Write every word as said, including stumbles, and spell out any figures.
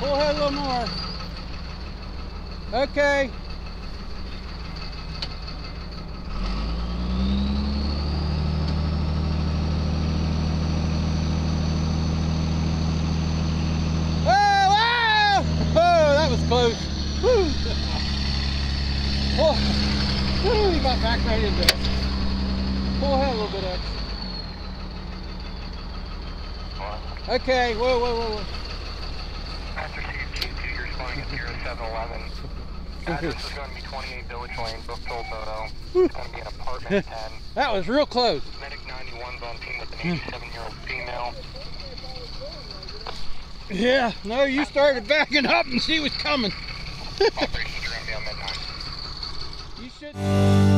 Pull ahead a little more. Okay. Close. Woo. Oh, woo, he got back right into it. Pull ahead a little bit extra. Okay, whoa, whoa, whoa, whoa. After C Q two, you're responding at zero seven eleven. Address is going to be twenty-eight Village Lane, Brookfield Photo. It's going to be an apartment ten. That was real close. Medic ninety-one's on team with an eighty-seven-year-old female. Yeah, no, you started backing up and she was coming. Operations are going to be on midnight. You should.